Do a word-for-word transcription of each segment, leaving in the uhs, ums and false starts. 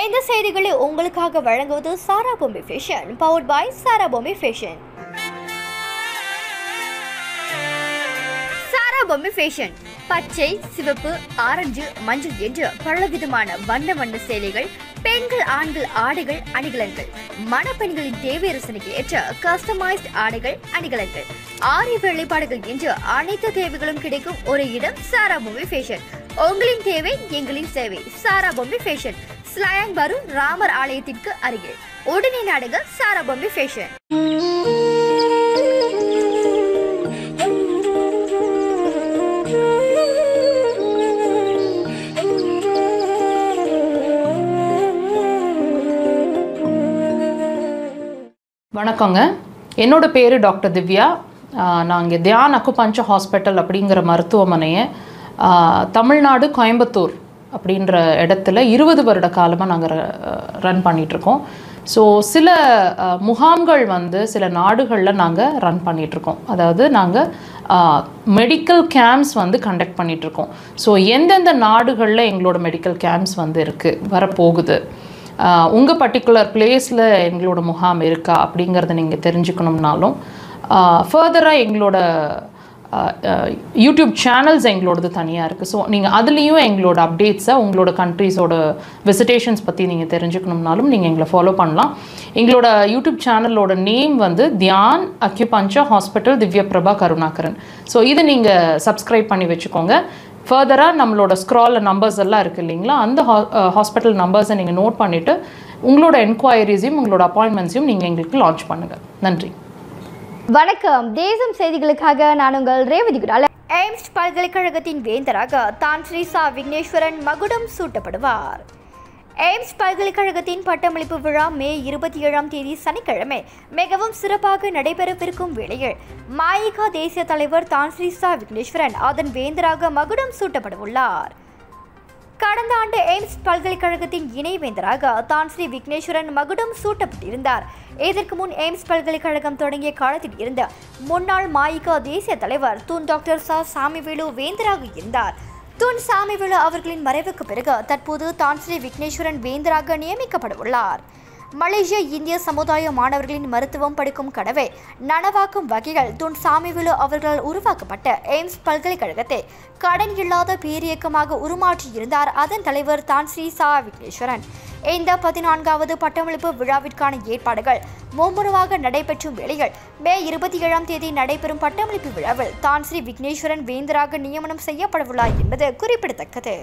இந்த செய்திகளை உங்களுக்காக வழங்குவது சாராபொம்பி ஃபேஷன், பவர்ட் பை சாராபொம்பி ஃபேஷன். சாராபொம்பி ஃபேஷன் பச்சை, சிவப்பு, ஆரஞ்சு, மஞ்சள் என்று பலவிதமான வண்ண வண்ண சேலைகள், பெண்கள் ஆண்கள் ஆடைகள் அணிகலன்கள், மணப்பெண்களின் தேவை ரசனைக்கு ஏற்ற கஸ்டமைஸ்ட் ஆடைகள் அணிகலன்கள், ஆரி வேலைப்பாடுகள் என்று அனைத்து தேவைகளும் கிடைக்கும் ஒரு இடம் சாராபொம்பி ஃபேஷன். உங்களின் தேவை எங்களின் சேவை. சாராபொம்பி ஃபேஷன், ஸ்லாங் பரு ராமர் ஆலயத்திற்கு அருகில். உடனே நாடுங்க சாராபொம்பி ஃபேஷன். வணக்கங்க, என்னோட பேர் டாக்டர் திவ்யா. நான் இங்கே தியான் அக்குபஞ்சர் ஹாஸ்பிட்டல் அப்படிங்கிற மருத்துவமனையை தமிழ்நாடு கோயம்புத்தூர் அப்படின்ற இடத்துல இருபது வருட காலமாக நாங்கள் ரன் பண்ணிகிட்ருக்கோம். ஸோ சில முகாம்கள் வந்து சில நாடுகளில் நாங்கள் ரன் பண்ணிகிட்ருக்கோம். அதாவது நாங்கள் மெடிக்கல் கேம்ப்ஸ் வந்து கண்டக்ட் பண்ணிகிட்ருக்கோம். ஸோ எந்தெந்த நாடுகளில் எங்களோட மெடிக்கல் கேம்ப்ஸ் வந்து இருக்குது, வரப்போகுது, உங்கள் பர்டிகுலர் பிளேஸில் எங்களோட முகாம் இருக்கா அப்படிங்கிறத நீங்கள் தெரிஞ்சுக்கணும்னாலும் ஃபர்தராக எங்களோட யூடியூப் சேனல்ஸ் எங்களோடது தனியாக இருக்குது. ஸோ நீங்கள் அதுலேயும் எங்களோட அப்டேட்ஸை, உங்களோட கண்ட்ரீஸோட விசிட்டேஷன்ஸ் பற்றி நீங்கள் தெரிஞ்சுக்கணும்னாலும் நீங்கள் எங்களை ஃபாலோ பண்ணலாம். எங்களோட யூடியூப் சேனலோட நேம் வந்து தியான் அக்யூபஞ்சர் ஹாஸ்பிட்டல் திவ்ய பிரபா கருணாகரன். ஸோ இதை நீங்கள் சப்ஸ்கிரைப் பண்ணி வச்சுக்கோங்க. ஃபர்தராக நம்மளோட ஸ்க்ராலில் நம்பர்ஸ் எல்லாம் இருக்குது இல்லைங்களா, அந்த ஹா ஹாஸ்பிட்டல் நம்பர்ஸை நீங்கள் நோட் பண்ணிவிட்டு உங்களோட என்கொயரிஸையும் உங்களோட அப்பாயின்மெண்ட்ஸையும் நீங்கள் எங்களுக்கு லான்ச் பண்ணுங்கள். நன்றி. வணக்கம், தேசம் செய்திகளுக்காக நான் உங்கள் ரேவதி குடால. எய்ம்ஸ்ட் பல்கலைக்கழகத்தின் வேந்தராக தான் ஸ்ரீ சா விக்னேஸ்வரன் மகுடம் சூட்டப்படுவார். எய்ம்ஸ்ட் பல்கலைக்கழகத்தின் பட்டமளிப்பு விழா மே இருபத்தி ஏழாம் தேதி சனிக்கிழமை மிகவும் சிறப்பாக நடைபெறவிருக்கும் வேளையில் மாயிகா தேசிய தலைவர் தான் ஸ்ரீ சா விக்னேஸ்வரன் அதன் வேந்தராக மகுடம் சூட்டப்படவுள்ளார். கடந்த ஆண்டு எய்ம்ஸ்ட் பல்கலைக்கழகத்தின் இணைவேந்தராக தான் ஸ்ரீ விக்னேஸ்வரன் மகுடம் சூட்டப்பட்டிருந்தார். இதற்கு முன் எய்ம்ஸ்ட் பல்கலைக்கழகம் தொடங்கிய காலத்தில் இருந்த முன்னாள் மாயிகா தேசிய தலைவர் தூன் டாக்டர் சா சாமிவேலு வேந்தராக இருந்தார். தூன் சாமிவேலு அவர்களின் மறைவுக்கு பிறகு தற்போது தான் ஸ்ரீ விக்னேஸ்வரன் வேந்தராக நியமிக்கப்படவுள்ளார். மலேசிய இந்திய சமுதாய மாணவர்களின் மருத்துவம் படிக்கும் கனவை நனவாக்கும் வகையில் தூன் சாமிவேலு அவர்களால் உருவாக்கப்பட்ட எய்ம்ஸ் பல்கலைக்கழகத்தை கடன் இல்லாத பேரியக்கமாக உருமாற்றியிருந்தார் அதன் தலைவர் தான் ஸ்ரீ சா விக்னேஸ்வரன். இந்த பதினான்காவது பட்டமளிப்பு விழாவிற்கான ஏற்பாடுகள் மும்முரமாக நடைபெற்றும் வேளையில் மே இருபத்தி ஏழாம் தேதி நடைபெறும் பட்டமளிப்பு விழாவில் தான் ஸ்ரீ விக்னேஸ்வரன் வேந்தராக நியமனம் செய்யப்படவுள்ளார் என்பது குறிப்பிடத்தக்கது.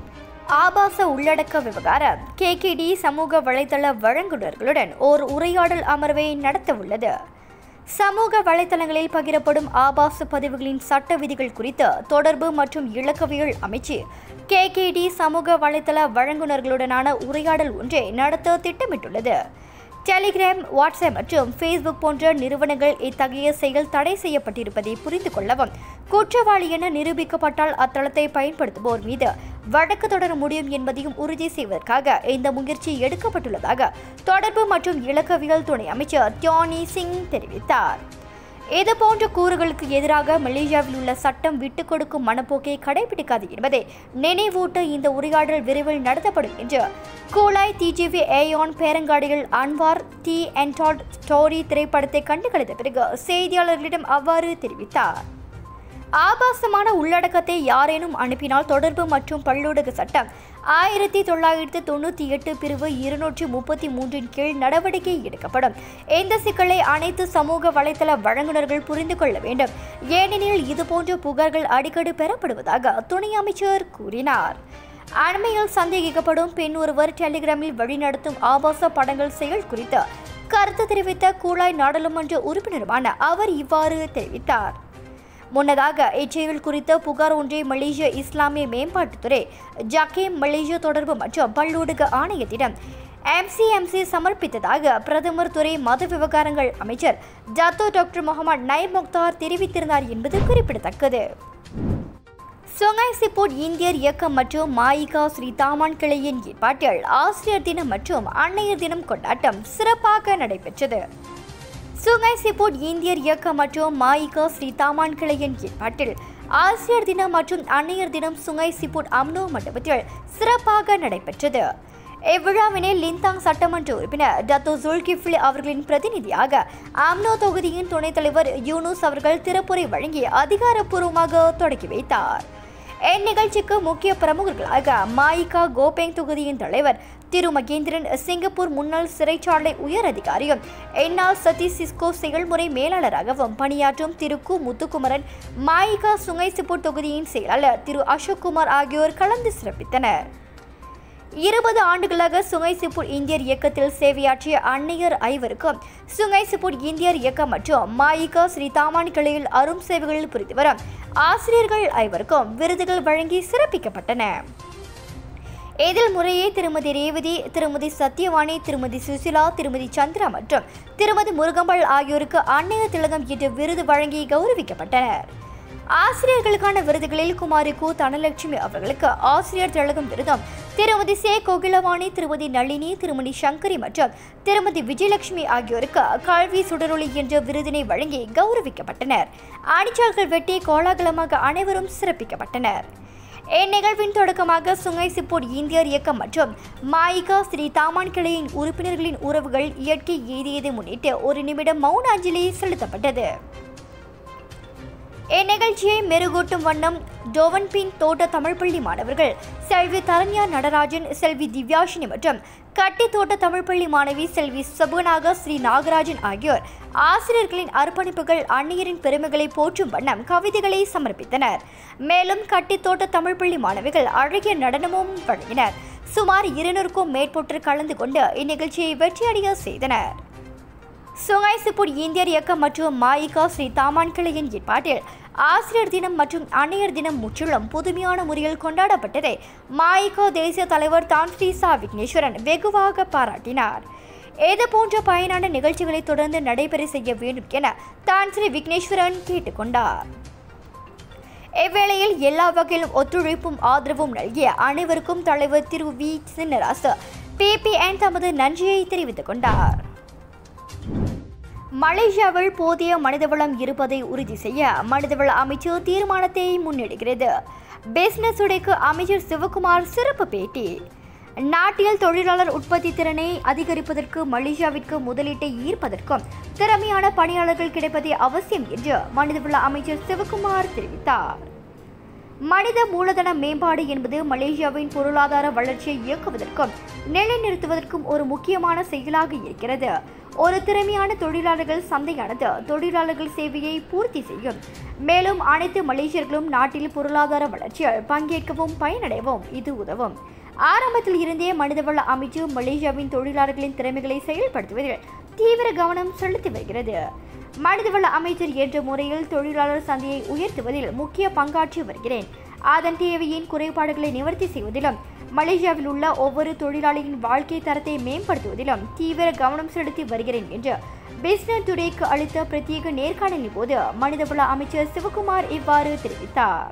ஆபாச உள்ளடக்க விவகாரம் கே கே டி சமூக வலைதள வழங்குநர்களுடன் ஓர் உரையாடல் அமர்வை நடத்தவுள்ளது. சமூக வலைதளங்களில் பகிரப்படும் ஆபாச பதிவுகளின் சட்ட விதிகள் குறித்து தொடர்பு மற்றும் இலக்கவியல் அமைச்சு கே கே டி சமூக வலைதள வழங்குநர்களுடனான உரையாடல் ஒன்றை நடத்த திட்டமிட்டுள்ளது. டெலிகிராம், வாட்ஸ்அப் மற்றும் ஃபேஸ்புக் போன்ற நிறுவனங்கள் இத்தகைய செயல் தடை செய்யப்பட்டிருப்பதை புரிந்து கொள்ளவும், குற்றவாளி என நிரூபிக்கப்பட்டால் அத்தளத்தை பயன்படுத்துவோர் மீது வழக்கு தொடர முடியும் என்பதையும் உறுதி செய்வதற்காக இந்த முயற்சி எடுக்கப்பட்டுள்ளதாக தொடர்பு மற்றும் இலக்கவியல் துணை அமைச்சர் தியானி சிங் தெரிவித்தார். இதுபோன்ற கூறுகளுக்கு எதிராக மலேசியாவில் உள்ள சட்டம் விட்டுக் கொடுக்கும் மனப்போக்கை கடைபிடிக்காது என்பதை நினைவூட்ட இந்த உரையாடல் விரைவில் நடத்தப்படும் என்று கூலாய் டிஜிவி ஏயான் பேரங்காடியில் அன்வார் டி என்டாட் ஸ்டோரி திரைப்படத்தை கண்டுகளித்த பிறகு செய்தியாளர்களிடம் அவ்வாறு தெரிவித்தார். ஆபாசமான உள்ளடக்கத்தை யாரேனும் அனுப்பினால் தொடர்பு மற்றும் பல்லூடக சட்டம் ஆயிரத்தி தொள்ளாயிரத்தி தொண்ணூற்றி எட்டு பிரிவு இருநூற்றி முப்பத்தி மூன்றின் கீழ் நடவடிக்கை எடுக்கப்படும். இந்த சிக்கலை அனைத்து சமூக வலைதள வழங்குநர்கள் புரிந்து கொள்ள வேண்டும், ஏனெனில் இதுபோன்ற புகார்கள் அடிக்கடி பெறப்படுவதாக துணை அமைச்சர் கூறினார். அண்மையில் சந்தேகிக்கப்படும் பெண் ஒருவர் டெலிகிராமில் வழிநடத்தும் ஆபாச படங்கள் செயல் குறித்து கருத்து தெரிவித்த கூலாய் நாடாளுமன்ற உறுப்பினருமான அவர் இவ்வாறு தெரிவித்தார். முன்னதாக இச்செயல் குறித்த புகார் ஒன்றை மலேசிய இஸ்லாமிய மேம்பாட்டுத்துறை ஜக்கேம் மலேசிய தொடர்பு மற்றும் பல்லூடக ஆணையத்திடம் எம் சி எம் சி சமர்ப்பித்ததாக பிரதமர் துறை மத விவகாரங்கள் அமைச்சர் ஜத்தோ டாக்டர் முகமது நைப் முக்தார் தெரிவித்திருந்தார் என்பது குறிப்பிடத்தக்கது. சுங்காய் சிப்போட் இந்தியர் இயக்கம் மற்றும் மாயிகா ஸ்ரீ தாமான் கிளையின் ஏற்பாட்டில் ஆசிரியர் தினம் மற்றும் அன்னையர் தினம் கொண்டாட்டம் சிறப்பாக நடைபெற்றது. சுங்காய் சிப்போட் இந்தியர் இயக்கம் மற்றும் மாயிகா ஸ்ரீ தாமான் கிளையின் ஏற்பாட்டில் ஆசிரியர் தினம் மற்றும் அன்னையர் தினம் சுங்காய் சிப்போட் அம்னோ மண்டபத்தில் சிறப்பாக நடைபெற்றது. இவ்விழாவினை லிந்தாங் சட்டமன்ற உறுப்பினர் டத்தோ ஜுல்கிஃப்லி அவர்களின் பிரதிநிதியாக ஆம்னோ தொகுதியின் துணைத் தலைவர் யூனுஸ் அவர்கள் திறப்புரை வழங்கி அதிகாரப்பூர்வமாக தொடங்கி வைத்தார். இந்நிகழ்ச்சிக்கு முக்கிய பிரமுகர்களாக மாயிகா கோபேங் தொகுதியின் தலைவர் திரு மகேந்திரன், சிங்கப்பூர் முன்னாள் சிறைச்சாலை உயர் அதிகாரியும் என்னால் சதீஷ் சிஸ்கோ செயல்முறை மேலாளராகவும் பணியாற்றும் திரு கு முத்துக்குமரன், மாயிகா சுங்கைசிப்பூர் தொகுதியின் செயலாளர் திரு அசோக்குமார் ஆகியோர் கலந்து சிறப்பித்தனர். இருபது ஆண்டுகளாக சுங்கைசிப்பூர் இந்தியர் இயக்கத்தில் சேவையாற்றிய அன்னையர் ஐவருக்கும் சுங்கைசிப்பூர் இந்தியர் இயக்கம் மற்றும் மாயிகா ஸ்ரீ தாமான் கிளையில் அரும் சேவைகளில் புரிந்து வரும் ஆசிரியர்கள் ஐவருக்கும் விருதுகள் வழங்கி சிறப்பிக்கப்பட்டன. இதில் முறையே திருமதி ரேவதி, திருமதி சத்யவாணி, திருமதி சுசிலா, திருமதி சந்திரா மற்றும் திருமதி முருகம்பாள் ஆகியோருக்கு அன்னையர் திலகம் என்ற விருது வழங்கி கௌரவிக்கப்பட்டனர். ஆசிரியர்களுக்கான விருதுகளில் குமாரி கு தனலட்சுமி அவர்களுக்கு ஆசிரியர் திலகம் விருதும், திருமதி சே கோகிலவாணி, திருமதி நளினி, திருமதி சங்கரி மற்றும் திருமதி விஜயலட்சுமி ஆகியோருக்கு கல்வி சுடரொளி என்ற விருதினை வழங்கி கௌரவிக்கப்பட்டனர். அணிச்சால்கள் வெட்டி கோலாகலமாக அனைவரும் சிறப்பிக்கப்பட்டனர். இந்நிகழ்வின் தொடக்கமாக சுங்கைசிப்பூர் இந்தியர் இயக்கம் மற்றும் மாயிகா ஸ்ரீ தாமான் கிளையின் உறுப்பினர்களின் உறவுகள் இயற்கை எய்தியதை முன்னிட்டு ஒரு நிமிடம் மௌன அஞ்சலி செலுத்தப்பட்டது. இந்நிகழ்ச்சியை மெருகூட்டும் வண்ணம் டோவன்பின் தோட்ட தமிழ் பள்ளி மாணவர்கள் செல்வி தரண்யா நடராஜன், செல்வி திவ்யாஷினி மற்றும் கட்டி தோட்ட தமிழ் பள்ளி மாணவி செல்வி சபுனாக ஸ்ரீ நாகராஜன் ஆகியோர் ஆசிரியர்களின் அர்ப்பணிப்புகள், அந்நியரின் பெருமைகளை போற்றும் வண்ணம் கவிதைகளை சமர்ப்பித்தனர். மேலும் கட்டி தோட்ட தமிழ் பள்ளி மாணவிகள் அழகிய நடனமும் வழங்கினர். சுமார் இருநூறுக்கும் மேற்பட்டோர் கலந்து கொண்டு இந்நிகழ்ச்சியை வெற்றியடைய செய்தனர். சுங்கைசிப்பூர் இந்தியர் இயக்கம் மற்றும் மாயிகா ஸ்ரீ தாமான் கிளையின் ஏற்பாட்டில் ஆசிரியர் தினம் மற்றும் அன்னையர் தினம் முற்றிலும் புதுமையான முறையில் கொண்டாடப்பட்டதை மாயிகா தேசிய தலைவர் தான் ஸ்ரீ சா விக்னேஸ்வரன் வெகுவாக பாராட்டினார். இதுபோன்ற பயனான நிகழ்ச்சிகளை தொடர்ந்து நடைபெற செய்ய வேண்டும் என தான் ஸ்ரீ விக்னேஸ்வரன் கேட்டுக்கொண்டார். இவ்வேளையில் எல்லா வகையிலும் ஒத்துழைப்பும் ஆதரவும் நல்கிய அனைவருக்கும் தலைவர் திரு வி சின்னராசு பிபிஎன் தமது நன்றியை தெரிவித்துக் கொண்டார். மலேசியாவில் போதிய மனிதவளம் இருப்பதை உறுதி செய்ய மனிதவள அமைச்சர் தீர்மானத்தை முன்னெடுக்கிறது. பிசினஸ் டுடேக்கு அமைச்சர் சிவகுமார் சிறப்பு பேட்டி. நாட்டில் தொழிலாளர் உற்பத்தி திறனை அதிகரிப்பதற்கு மலேசியாவிற்கு முதலீட்டை ஈர்ப்பதற்கும் திறமையான பணியாளர்கள் கிடைப்பதே அவசியம் என்று மனிதவள அமைச்சர் சிவகுமார் தெரிவித்தார். மனித மூலதன மேம்பாடு என்பது மலேசியாவின் பொருளாதார வளர்ச்சியை இயக்குவதற்கும் நிலைநிறுத்துவதற்கும் ஒரு முக்கியமான செயலாக இருக்கிறது. ஒரு திறமையான தொழிலாளர்கள் சந்தையானது தொழிலாளர்கள் சேவையை பூர்த்தி செய்யும். மேலும் அனைத்து மலேசியர்களும் நாட்டில் பொருளாதார வளர்ச்சியில் பங்கேற்கவும் பயனடையவும் இது உதவும். ஆரம்பத்தில் இருந்தே மனிதவள அமைச்சு மலேசியாவின் தொழிலாளர்களின் திறமைகளை செயல்படுத்துவதில் தீவிர கவனம் செலுத்தி வருகிறது. மனிதவள அமைச்சர் என்ற முறையில் தொழிலாளர் சந்தையை உயர்த்துவதில் முக்கிய பங்காற்றி வருகிறேன். அதன் தேவையின் குறைபாடுகளை நிவர்த்தி செய்வதிலும் மலேசியாவில் உள்ள ஒவ்வொரு தொழிலாளியின் வாழ்க்கை தரத்தை மேம்படுத்துவதிலும் தீவிர கவனம் செலுத்தி வருகிறேன் என்று பிசினஸ் டுடேக்கு அளித்த பிரத்யேக நேர்காணலின் போது மனிதவள அமைச்சர் சிவகுமார் இவ்வாறு தெரிவித்தார்.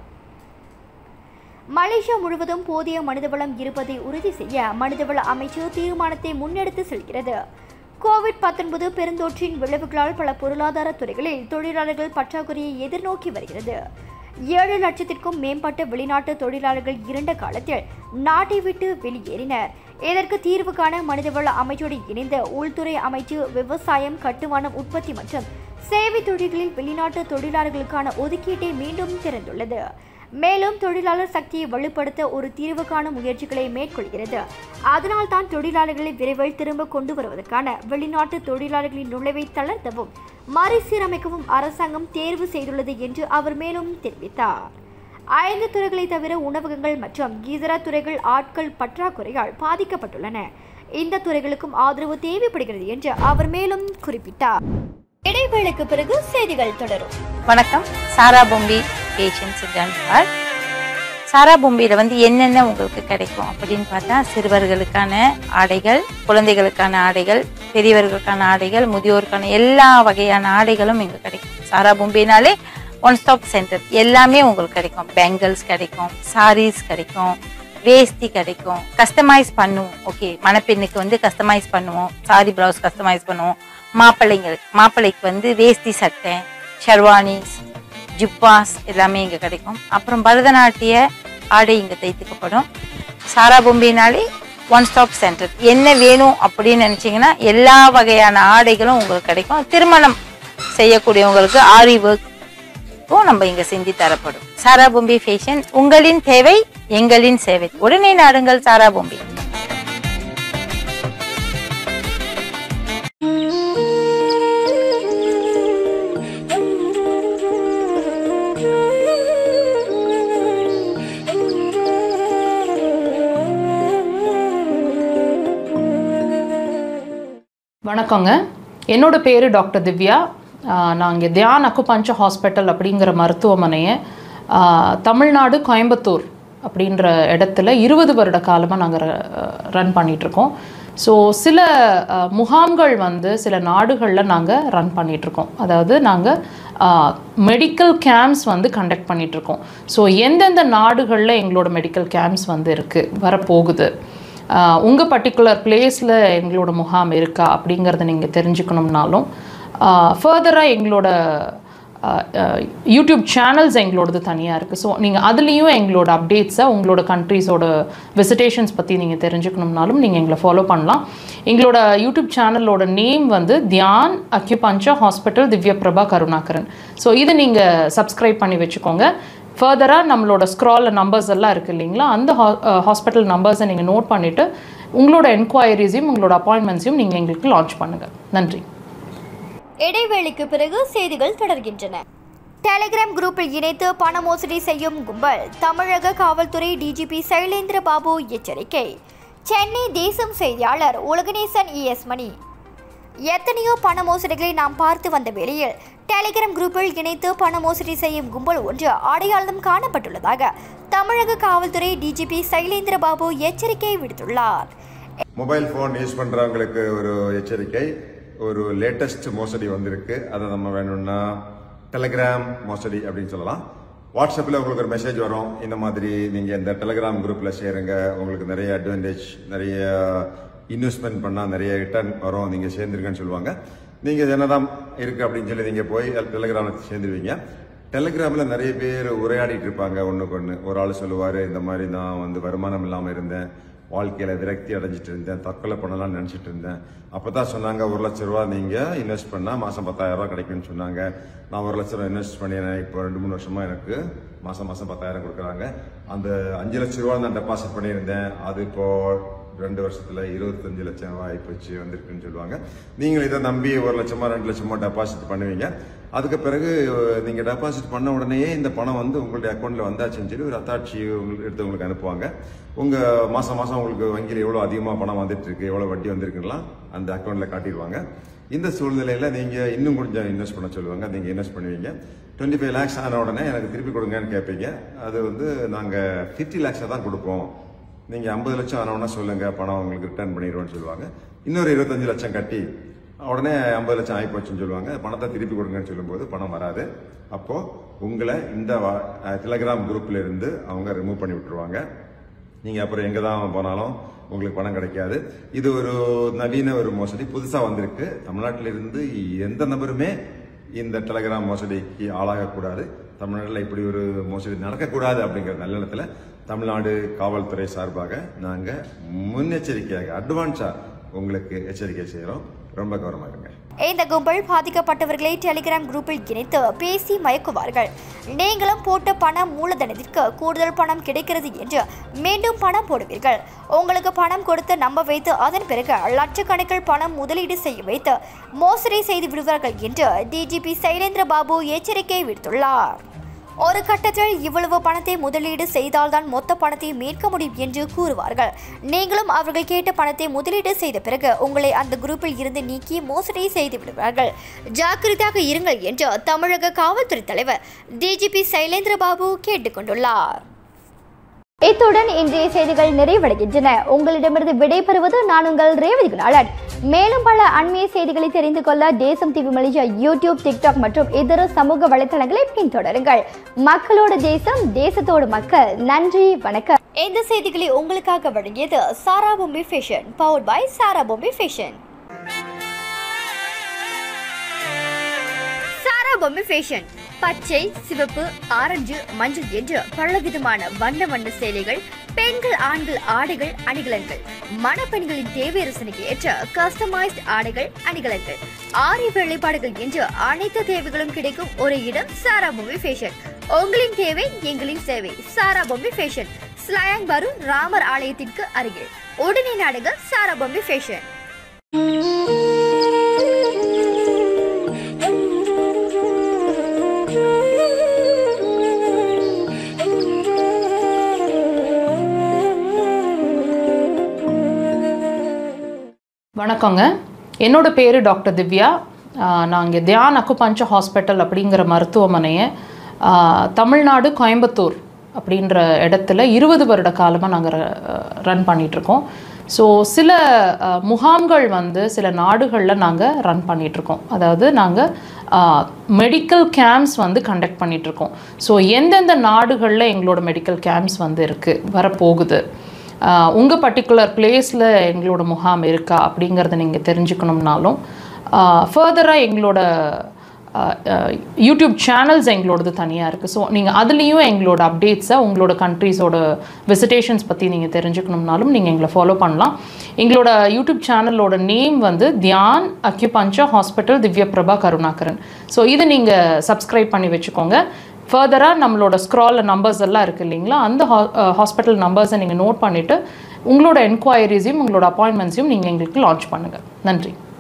மலேசியா முழுவதும் போதிய மனிதவளம் இருப்பதை உறுதி செய்ய மனிதவள அமைச்சு தீர்மானத்தை முன்னெடுத்து செல்கிறது. கோவிட் பத்தொன்பது பெருந்தொற்றின் விளைவுகளால் பல பொருளாதார துறைகளில் தொழிலாளர்கள் பற்றாக்குறையை எதிர்நோக்கி வருகிறது. ஏழு லட்சத்திற்கும் மேம்பட்ட வெளிநாட்டு தொழிலாளர்கள் இருண்ட காலத்தில் நாட்டை விட்டு வெளியேறினர். இதற்கு தீர்வு காண மனிதவள அமைச்சோடு இணைந்த உள்துறை அமைச்சு விவசாயம், கட்டுமானம், உற்பத்தி மற்றும் சேவை தொழில்களில் வெளிநாட்டு தொழிலாளர்களுக்கான ஒதுக்கீட்டை மீண்டும் திறந்துள்ளது. மேலும் தொழிலாளர் சக்தியை வலுப்படுத்த ஒரு தீர்வு காணும் முயற்சிகளை மேற்கொள்கிறது. அதனால் தான் தொழிலாளர்களை விரைவில் திரும்ப கொண்டு வருவதற்கான வெளிநாட்டு தொழிலாளர்களின் நுழைவை தளர்த்தவும் மறுசீரமைக்கவும் அரசாங்கம் தேர்வு செய்துள்ளது என்று அவர் மேலும் தெரிவித்தார். ஐந்து துறைகளை தவிர உணவகங்கள் மற்றும் இதர துறைகள் ஆட்கள் பற்றாக்குறையால் பாதிக்கப்பட்டுள்ளன. இந்த துறைகளுக்கும் ஆதரவு தேவைப்படுகிறது என்று அவர் மேலும் குறிப்பிட்டார். இடைவேளைக்கு பிறகு செய்திகள் தொடரும். வணக்கம். சாரா பொம்பி பேஷன்ஸ் கார்டு. சாரா பொம்பியில் வந்து என்னென்ன உங்களுக்கு கிடைக்கும் அப்படின்னு பார்த்தா, சிறுவர்களுக்கான ஆடைகள், குழந்தைகளுக்கான ஆடைகள், பெரியவர்களுக்கான ஆடைகள், முதியோருக்கான எல்லா வகையான ஆடைகளும் இங்கே கிடைக்கும். சாரா பொம்பினாலே ஒன் ஸ்டாப் சென்டர், எல்லாமே உங்களுக்கு கிடைக்கும். பெங்கிள்ஸ் கிடைக்கும், சாரீஸ் கிடைக்கும், வேஷ்டி கிடைக்கும், கஸ்டமைஸ் பண்ணுவோம். ஓகே, மணப்பெண்ணுக்கு வந்து கஸ்டமைஸ் பண்ணுவோம், சாரி பிளவுஸ் கஸ்டமைஸ் பண்ணுவோம். மாப்பிள்ளைங்களுக்கு மாப்பிள்ளைக்கு வந்து வேஷ்டி சட்டை, ஷெர்வானிஸ், ஜிப்பாஸ் எல்லாமே இங்கே கிடைக்கும். அப்புறம் பரதநாட்டிய ஆடை இங்கே தைத்துக்கப்படும். சாரா பொம்பினாலே ஒன் ஸ்டாப் சென்டர். என்ன வேணும் அப்படின்னு நினைச்சீங்கன்னா எல்லா வகையான ஆடைகளும் உங்களுக்கு கிடைக்கும். திருமணம் செய்யக்கூடியவங்களுக்கு ஆரி ஒர்க்கும் நம்ம இங்க செஞ்சு தரப்படும். சாரா பொம்பி ஃபேஷன், உங்களின் தேவை எங்களின் சேவை. உடனே நாடுங்கள் சாரா பொம்பி. வணக்கங்க, என்னோட பேர் டாக்டர் திவ்யா. நான் இங்கே தியான் அக்குபஞ்சர் ஹாஸ்பிட்டல் அப்படிங்கிற மருத்துவமனையை தமிழ்நாடு கோயம்புத்தூர் அப்படின்ற இடத்துல இருபது வருட காலமாக நாங்கள் ரன் பண்ணிகிட்ருக்கோம். ஸோ சில முகாம்கள் வந்து சில நாடுகளில் நாங்கள் ரன் பண்ணிகிட்ருக்கோம். அதாவது நாங்கள் மெடிக்கல் கேம்ப்ஸ் வந்து கண்டக்ட் பண்ணிகிட்ருக்கோம். ஸோ எந்தெந்த நாடுகளில் எங்களோட மெடிக்கல் கேம்ப்ஸ் வந்து இருக்குது, வரப்போகுது, உங்கள் பர்டிகுலர் பிளேஸில் எங்களோட முகாம் இருக்கா அப்படிங்கிறத நீங்கள் தெரிஞ்சுக்கணும்னாலும் ஃபர்தராக எங்களோட யூடியூப் சேனல்ஸ் எங்களோடது தனியாக இருக்குது. ஸோ நீங்கள் அதுலேயும் எங்களோட அப்டேட்ஸை, உங்களோட கண்ட்ரீஸோட விசிட்டேஷன்ஸ் பற்றி நீங்கள் தெரிஞ்சுக்கணும்னாலும் நீங்கள் எங்களை ஃபாலோ பண்ணலாம். எங்களோட யூடியூப் சேனலோட நேம் வந்து தியான் அக்யூபஞ்சர் ஹாஸ்பிட்டல் திவ்ய பிரபா கருணாகரன். ஸோ இதை நீங்கள் சப்ஸ்கிரைப் பண்ணி வச்சுக்கோங்க. ஃபர்தராக நம்மளோட ஸ்க்ராலில் நம்பர்ஸ் எல்லாம் இருக்குது இல்லைங்களா, அந்த ஹா ஹாஸ்பிட்டல் நம்பர்ஸை நீங்கள் நோட் பண்ணிவிட்டு உங்களோட என்கொயரிஸையும் உங்களோட அப்பாயின்மெண்ட்ஸையும் நீங்கள் எங்களுக்கு லான்ச் பண்ணுங்கள். நன்றி. இடைவேளைக்கு பிறகு செய்திகள் தொடர்கின்றன. டெலிகிராம் குரூப்பில் இணைத்து பண மோசடி செய்யும் கும்பல், தமிழக காவல்துறை டிஜிபி சைலேந்திர பாபு எச்சரிக்கை. சென்னை தேசம் செய்தியாளர் உலகநேசன் இஎஸ் மணி. எத்தனையோ பண மோசடிகளை நாம் பார்த்து வந்த வேளையில் டெலிகிராம் குரூப்பில் இணைத்து பண மோசடி செய்யும் கும்பல் ஒன்று அடையாளம் காணப்பட்டுள்ளதாக தமிழக காவல்துறை டிஜிபி சைலேந்திர பாபு எச்சரிக்கை விடுத்துள்ளார். மொபைல் போன் யூஸ் பண்றவங்களுக்கு ஒரு எச்சரிக்கை. ஒரு லேட்டஸ்ட் மோசடி வந்திருக்கு. அதை நம்ம வேணும்னா டெலிகிராம் மோசடி அப்படின்னு சொல்லலாம். வாட்ஸ்அப்பில் உங்களுக்கு ஒரு மெசேஜ் வரும், இந்த மாதிரி நீங்கள் இந்த டெலிகிராம் குரூப்பில் சேருங்க, உங்களுக்கு நிறைய அட்வான்டேஜ், நிறைய இன்வெஸ்ட்மெண்ட் பண்ணால் நிறைய ரிட்டர்ன் வரும், நீங்கள் சேர்ந்துருக்கேன்னு சொல்லுவாங்க. நீங்கள் என்னதான் இருக்குது அப்படின்னு சொல்லி நீங்கள் போய் டெலிகிராமில் சேர்ந்துருவீங்க. டெலிகிராமில் நிறைய பேர் உரையாடிட்டு இருப்பாங்க ஒன்றுக்கு ஒன்று. ஒரு ஆள் சொல்லுவார், இந்த மாதிரி நான் வந்து வருமானம் இல்லாமல் இருந்தேன், வாழ்க்கையில் விரக்தி அடைஞ்சிட்டு இருந்தேன், தற்கொலை பண்ணலாம்னு நினச்சிட்டு இருந்தேன். அப்போ தான் சொன்னாங்க, ஒரு லட்ச ரூபா நீங்கள் இன்வெஸ்ட் பண்ணால் மாதம் பத்தாயிரம் ரூபா கிடைக்கும்னு சொன்னாங்க. நான் ஒரு லட்ச ரூபா இன்வெஸ்ட் பண்ணினேன், இப்போ ரெண்டு மூணு வருஷமாக எனக்கு மாதம் மாதம் பத்தாயிரம் கொடுக்குறாங்க. அந்த அஞ்சு லட்ச ரூபா நான் டெபாசிட் பண்ணியிருந்தேன், அது இப்போது ரெண்டு வருஷத்துல இருபத்தஞ்சு லட்சம் ரூபாய் போச்சு வந்திருக்குன்னு சொல்லுவாங்க. நீங்கள் இதை நம்பி ஒரு லட்சமா ரெண்டு லட்சமா டெபாசிட் பண்ணுவீங்க. அதுக்கு பிறகு நீங்க டெபாசிட் பண்ண உடனேயே இந்த பணம் வந்து உங்களுடைய அக்கௌண்ட்ல வந்தாச்சுன்னு சொல்லி ஒரு அத்தாட்சி உங்களுக்கு எடுத்து உங்களுக்கு அனுப்புவாங்க. உங்க மாசம் மாசம் உங்களுக்கு வங்கியில் எவ்வளவு அதிகமா பணம் வந்துட்டு இருக்கு, எவ்வளவு வட்டி வந்திருக்குலாம் அந்த அக்கௌண்ட்ல காட்டிடுவாங்க. இந்த சூழ்நிலையில நீங்க இன்னும் கொஞ்சம் இன்வெஸ்ட் பண்ண சொல்லுவாங்க. நீங்க இன்வெஸ்ட் பண்ணுவீங்க. டுவெண்ட்டி ஃபைவ் லேக்ஸ் ஆன உடனே எனக்கு திருப்பி கொடுங்கன்னு கேட்பீங்க. அது வந்து நாங்க பிப்டி லேக்ஸை தான் கொடுப்போம், நீங்க ஐம்பது லட்சம் ஆனவனா சொல்லுங்க, பணம் உங்களுக்கு ரிட்டர்ன் பண்ணிடுவோம்னு சொல்லுவாங்க. இன்னொரு இருபத்தஞ்சு லட்சம் கட்டி உடனே ஐம்பது லட்சம் ஆகி போச்சுன்னு சொல்லுவாங்க. பணத்தை திருப்பி கொடுங்கன்னு சொல்லும்போது பணம் வராது. அப்போ உங்களை இந்த டெலிகிராம் குரூப்ல இருந்து அவங்க ரிமூவ் பண்ணி விட்டுருவாங்க. நீங்க அப்புறம் எங்க தான் போனாலும் உங்களுக்கு பணம் கிடைக்காது. இது ஒரு நவீன ஒரு மோசடி புதுசா வந்திருக்கு. தமிழ்நாட்டில இருந்து எந்த நபருமே இந்த டெலிகிராம் மோசடிக்கு ஆளாகக்கூடாது. தமிழ்நாட்டில் இப்படி ஒரு மோசடி நடக்கக்கூடாது அப்படிங்கிற நல்லெண்ணத்துல தமிழ்நாடு காவல்துறை சார்பாக நாங்க முன்னெச்சரிக்கையாக அட்வான்ஸா உங்களுக்கு எச்சரிக்கை செய்யறோம். ரொம்ப கவனமா இருங்க. இந்த கும்பல் பாதிக்கப்பட்டவர்களை டெலிகிராம் குரூப்பில் இணைத்து பேசி மயக்குவார்கள். நீங்களும் போட்ட பணம் மூலதனத்திற்கு கூடுதல் பணம் கிடைக்கிறது என்று மீண்டும் பணம் போடுவீர்கள். உங்களுக்கு பணம் கொடுத்து நம்ப வைத்து அதன் பிறகு லட்சக்கணக்கில் பணம் முதலீடு செய்ய வைத்து மோசடி செய்து விடுவார்கள் என்று டிஜிபி சைலேந்திர பாபு எச்சரிக்கை விடுத்துள்ளார். ஒரு கட்டத்தில் இவ்வளவு பணத்தை முதலீடு செய்தால்தான் மொத்த பணத்தை மீட்க முடியும் என்று கூறுவார்கள். நீங்களும் அவர்கள் கேட்ட பணத்தை முதலீடு செய்த பிறகு உங்களை அந்த குரூப்பில் இருந்து நீக்கி மோசடி செய்து விடுவார்கள். ஜாக்கிரதையாக இருங்கள் என்று தமிழக காவல்துறை தலைவர் டிஜிபி சைலேந்திர பாபு கேட்டுக்கொண்டுள்ளார். இத்துடன் இன்றைய செய்திகள் நிறைவடைகின்றன. உங்களிடமிருந்து விடைபெறுவது நான் உங்கள் ரேவதி குணாளன். மேலும் பல அண்மைய செய்திகளை தெரிந்து கொள்ள தேசம் டிவி மலேசியா யூடியூப், டிக்டாக் மற்றும் இதர சமூக வலைதளங்களை பின்தொடருங்கள். மக்களோடு தேசம், தேசத்தோடு மக்கள். நன்றி, வணக்கம். இந்த செய்திகளை உங்களுக்காக வழங்கியது சாரா பொம்பி ஃபேஷன், பவர்ட் பை சாரா பொம்பி ஃபேஷன். சாரா பொம்பி ஃபேஷன் பச்சை, சிவப்பு, ஆரஞ்சு, மஞ்சள் என்று பலவிதமான வண்ண வண்ண சேலைகள், பெண்கள் ஆண்கள் ஆடைகள் அணிகலன்கள், மணப்பெண்களின் தேவை ரசனைக்கு ஏற்ற கஸ்டமைஸ்ட் ஆடைகள் அணிகலன்கள், ஆரி வேலைப்பாடுகள் என்று அனைத்து தேவைகளும் கிடைக்கும் ஒரு இடம் சாரா பொம்பை ஃபேஷன். உங்களின் தேவை எங்களின் சேவை. சாரா பொம்பை ஃபேஷன், ஸ்லாங் வரும் ராமர் ஆலயத்திற்கு அருகில். உடனே நாடுங்க சாரா பொம்பை ஃபேஷன். வணக்கங்க, என்னோட பேர் டாக்டர் திவ்யா. நான் இங்கே தியான் அக்குபஞ்சர் ஹாஸ்பிட்டல் அப்படிங்கிற மருத்துவமனையை தமிழ்நாடு கோயம்புத்தூர் அப்படின்ற இடத்துல இருபது வருட காலமாக நாங்கள் ரன் பண்ணிகிட்ருக்கோம். ஸோ சில முகாம்கள் வந்து சில நாடுகளில் நாங்கள் ரன் பண்ணிகிட்ருக்கோம். அதாவது நாங்கள் மெடிக்கல் கேம்ப்ஸ் வந்து கண்டக்ட் பண்ணிகிட்ருக்கோம். ஸோ எந்தெந்த நாடுகளில் எங்களோட மெடிக்கல் கேம்ப்ஸ் வந்து இருக்குது, வரப்போகுது, உங்கள் பர்டிகுலர் பிளேஸில் எங்களோட முகாம் இருக்கா அப்படிங்கிறத நீங்கள் தெரிஞ்சுக்கணும்னாலும் ஃபர்தராக எங்களோட யூடியூப் சேனல்ஸ் எங்களோடது தனியாக இருக்குது. ஸோ நீங்கள் அதுலேயும் எங்களோட அப்டேட்ஸை, உங்களோட கண்ட்ரீஸோட விசிட்டேஷன்ஸ் பற்றி நீங்கள் தெரிஞ்சுக்கணும்னாலும் நீங்கள் எங்களை ஃபாலோ பண்ணலாம். எங்களோட யூடியூப் சேனலோட நேம் வந்து தியான் அக்யூபஞ்சர் ஹாஸ்பிட்டல் திவ்ய பிரபா கருணாகரன். ஸோ இதை நீங்கள் சப்ஸ்கிரைப் பண்ணி வச்சுக்கோங்க. ஃபர்தராக நம்மளோட ஸ்க்ராலில் நம்பர்ஸ் எல்லாம் இருக்குது இல்லைங்களா, அந்த ஹா ஹாஸ்பிட்டல் நம்பர்ஸை நீங்கள் நோட் பண்ணிவிட்டு உங்களோட என்கொயரிஸையும் உங்களோட அப்பாயின்மெண்ட்ஸையும் நீங்கள் எங்களுக்கு லான்ச் பண்ணுங்கள். நன்றி.